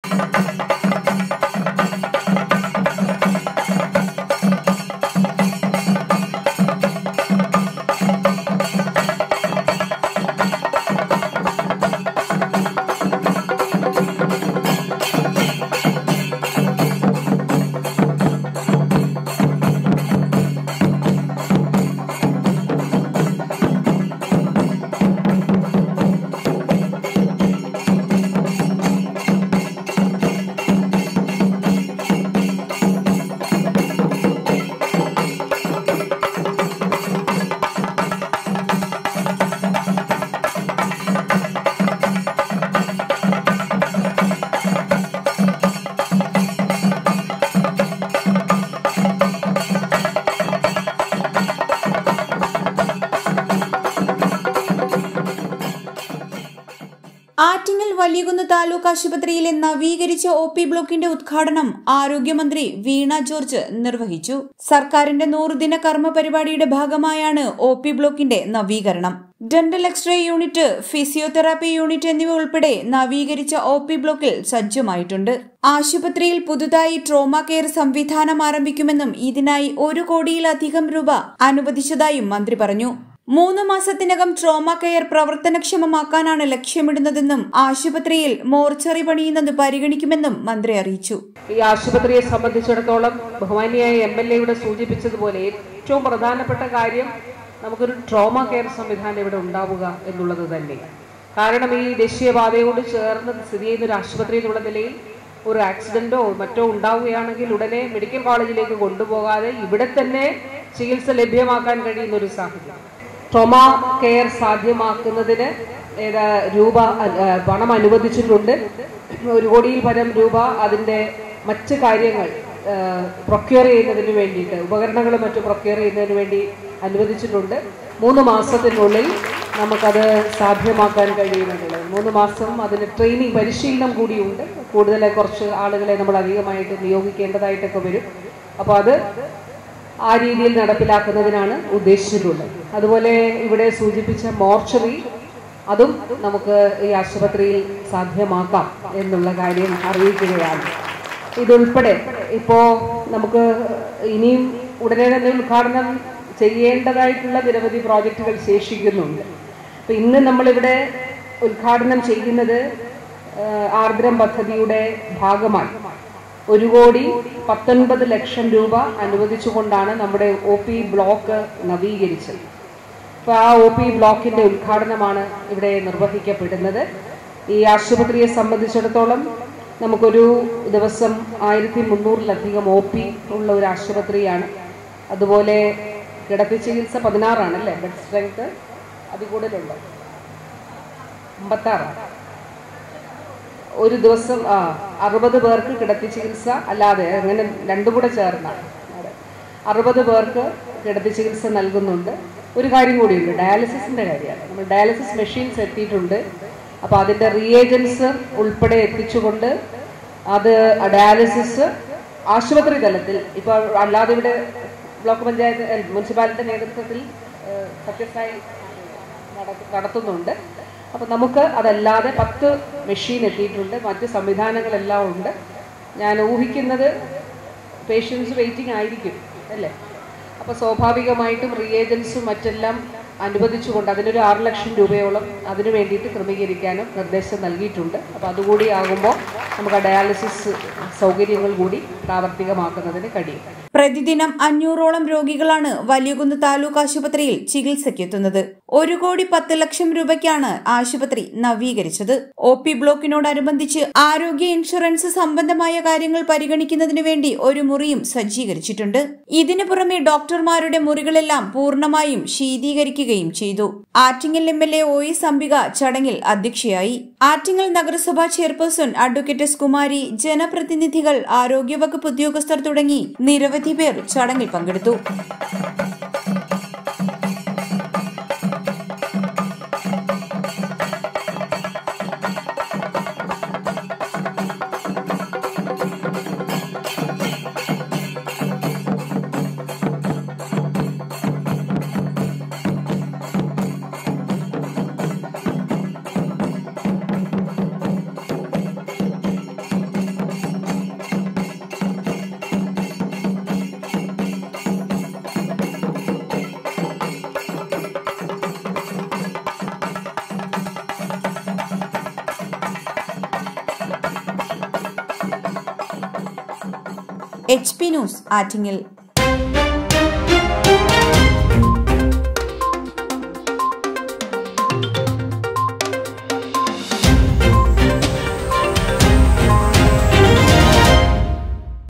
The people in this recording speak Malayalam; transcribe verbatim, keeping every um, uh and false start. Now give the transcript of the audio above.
ആറ്റിങ്ങൽ വലിയകുന്ന് താലൂക്ക് ആശുപത്രിയിലെ നവീകരിച്ച ഒ പി ബ്ലോക്കിന്റെ ഉദ്ഘാടനം ആരോഗ്യമന്ത്രി വീണ ജോർജ് നിർവഹിച്ചു. സർക്കാരിന്റെ നൂറുദിന കർമ്മ പരിപാടിയുടെ ഭാഗമായാണ് ഒ പി ബ്ലോക്കിന്റെ നവീകരണം. Dental x-ray unit, physiotherapy unit എന്നിവ ഉൾപ്പെടെ നവീകരിച്ച ഒ പി ബ്ലോക്കിൽ സജ്ജമായിട്ടുണ്ട്. ആശുപത്രിയിൽ പുതുതായി ട്രോമ കെയർ സംവിധാനം ആരംഭിക്കുമെന്നും ഇതിനായി ഒരു കോടിയിലധികം രൂപ അനുവദിച്ചതായും മന്ത്രി പറഞ്ഞു. മൂന്ന് മാസത്തിനകം ട്രോമ കെയർ പ്രവർത്തനക്ഷമമാക്കാനാണ് ലക്ഷ്യമിടുന്നതെന്നും ആശുപത്രിയിൽ മോർച്ചറി പണിയുന്നത് പരിഗണിക്കുമെന്നും മന്ത്രി അറിയിച്ചു. ഈ ആശുപത്രിയെ സംബന്ധിച്ചിടത്തോളം ബഹുമാനിയായ എം എൽ എയുടെ സൂചിപ്പിച്ചതുപോലെ ഏറ്റവും പ്രധാനപ്പെട്ട കാര്യം നമുക്കൊരു ട്രോമ കെയർ സംവിധാനം ഇവിടെ ഉണ്ടാവുക എന്നുള്ളത് തന്നെ. കാരണം ഈ ദേശീയപാതയോട് ചേർന്ന് സ്ഥിതി ചെയ്യുന്ന ഒരു ആശുപത്രി എന്നുള്ള നിലയിൽ ഒരു ആക്സിഡന്റോ മറ്റോ ഉണ്ടാവുകയാണെങ്കിൽ ഉടനെ മെഡിക്കൽ കോളേജിലേക്ക് കൊണ്ടുപോകാതെ ഇവിടെ തന്നെ ചികിത്സ ലഭ്യമാക്കാൻ കഴിയുന്ന ഒരു സാഹചര്യം. ട്രോമ കെയർ സാധ്യമാക്കുന്നതിന് ഏതാ രൂപ പണം അനുവദിച്ചിട്ടുണ്ട്. ഒരു കോടിയിൽ പരം രൂപ അതിൻ്റെ മറ്റ് കാര്യങ്ങൾ പ്രൊക്യൂർ ചെയ്യുന്നതിന് വേണ്ടിയിട്ട്, ഉപകരണങ്ങളും മറ്റും പ്രൊക്യൂർ ചെയ്യുന്നതിന് വേണ്ടി അനുവദിച്ചിട്ടുണ്ട്. മൂന്ന് മാസത്തിനുള്ളിൽ നമുക്കത് സാധ്യമാക്കാൻ കഴിയുമെന്നുള്ളത്. മൂന്ന് മാസം അതിന് ട്രെയിനിങ് പരിശീലനം കൂടിയുണ്ട്. കൂടുതൽ കുറച്ച് ആളുകളെ നമ്മൾ അധികമായിട്ട് നിയോഗിക്കേണ്ടതായിട്ടൊക്കെ വരും. അപ്പോൾ അത് ആ രീതിയിൽ നടപ്പിലാക്കുന്നതിനാണ് ഉദ്ദേശിച്ചിട്ടുള്ളത്. അതുപോലെ ഇവിടെ സൂചിപ്പിച്ച മോർച്ചറി, അതും നമുക്ക് ഈ ആശുപത്രിയിൽ സാധ്യമാക്കാം എന്നുള്ള കാര്യം അറിയിക്കുകയാണ്. ഇതുൾപ്പെടെ ഇപ്പോൾ നമുക്ക് ഇനിയും ഉടനെ തന്നെ ഉദ്ഘാടനം ചെയ്യേണ്ടതായിട്ടുള്ള നിരവധി പ്രോജക്റ്റുകൾ ശേഷിക്കുന്നുണ്ട്. അപ്പം ഇന്ന് നമ്മളിവിടെ ഉദ്ഘാടനം ചെയ്യുന്നത് ആർദ്രം പദ്ധതിയുടെ ഭാഗമായി ഒരു കോടി പത്തൊൻപത് ലക്ഷം രൂപ അനുവദിച്ചുകൊണ്ടാണ് നമ്മുടെ ഒ പി ബ്ലോക്ക് നവീകരിച്ചത്. അപ്പോൾ ആ ഒ പി ബ്ലോക്കിൻ്റെ ഉദ്ഘാടനമാണ് ഇവിടെ നിർവഹിക്കപ്പെടുന്നത്. ഈ ആശുപത്രിയെ സംബന്ധിച്ചിടത്തോളം നമുക്കൊരു ദിവസം ആയിരത്തി മുന്നൂറിലധികം ഒ പി ഉള്ള ഒരു ആശുപത്രിയാണ്. അതുപോലെ കിടത്തി ചികിത്സ പതിനാറാണ് അല്ലേ, ബെഡ് സ്ട്രെങ്ത് അതിൽ കൂടുതലുണ്ട്, അമ്പത്താറാണ്. ഒരു ദിവസം ആ അറുപത് പേർക്ക് കിടത്തി ചികിത്സ അല്ലാതെ അങ്ങനെ രണ്ടും കൂടെ ചേർന്നാണ് അറുപത് പേർക്ക് കിടത്തി ചികിത്സ നൽകുന്നുണ്ട്. ഒരു കാര്യം കൂടിയുണ്ട്, ഡയാലിസിസിൻ്റെ കാര്യമാണ്. നമ്മൾ ഡയാലിസിസ് മെഷീൻസ് എത്തിയിട്ടുണ്ട്. അപ്പോൾ അതിൻ്റെ റിയേജൻസ് ഉൾപ്പെടെ എത്തിച്ചുകൊണ്ട് അത് ഡയാലിസിസ് ആശുപത്രി തലത്തിൽ ഇപ്പോൾ അല്ലാതെ ഇവിടെ ബ്ലോക്ക് പഞ്ചായത്ത് മുനിസിപ്പാലിറ്റി നേതൃത്വത്തിൽ സത്യസായി നടത്തുന്നുണ്ട്. അപ്പോൾ നമുക്ക് അതല്ലാതെ പത്ത് മെഷീൻ എത്തിയിട്ടുണ്ട്, മറ്റ് സംവിധാനങ്ങളെല്ലാം ഉണ്ട്. ഞാൻ ഊഹിക്കുന്നത് പേഷ്യൻസ് വെയിറ്റിംഗ് ആയിരിക്കും അല്ലേ. അപ്പോൾ സ്വാഭാവികമായിട്ടും റിയേജൻസും മറ്റെല്ലാം അനുവദിച്ചുകൊണ്ട് അതിനൊരു ആറ് ലക്ഷം രൂപയോളം അതിനു വേണ്ടിയിട്ട് ക്രമീകരിക്കാനും നിർദ്ദേശം നൽകിയിട്ടുണ്ട്. അപ്പോൾ അതുകൂടി ആകുമ്പോൾ നമുക്ക് ഡയാലിസിസ് സൗകര്യങ്ങൾ കൂടി പ്രാവർത്തികമാക്കുന്നതിന് കഴിയും. പ്രതിദിനം അഞ്ഞൂറോളം രോഗികളാണ് വലിയകുന്ന് താലൂക്ക് ആശുപത്രിയിൽ ചികിത്സയ്ക്കെത്തുന്നത്. ഒരു കോടി പത്ത് ലക്ഷം രൂപയ്ക്കാണ് ആശുപത്രി നവീകരിച്ചത്. ഒ പി ബ്ലോക്കിനോടനുബന്ധിച്ച് ആരോഗ്യ ഇൻഷുറൻസ് സംബന്ധമായ കാര്യങ്ങൾ പരിഗണിക്കുന്നതിന് വേണ്ടി ഒരു മുറിയും സജ്ജീകരിച്ചിട്ടുണ്ട്. ഇതിനു പുറമെ ഡോക്ടർമാരുടെ മുറികളെല്ലാം പൂർണ്ണമായും ശീതീകരിക്കുകയും ചെയ്തു. Attingal M L A O S Ambika ചടങ്ങിൽ അധ്യക്ഷയായി. ആറ്റിങ്ങൽ നഗരസഭാ ചെയർപേഴ്സൺ അഡ്വക്കേറ്റ് എസ് കുമാരി, ജനപ്രതിനിധികൾ, ആരോഗ്യവകുപ്പ് ഉദ്യോഗസ്ഥർ തുടങ്ങി നിരവധി പേർ ചടങ്ങിൽ പങ്കെടുത്തു. H P news Attingal.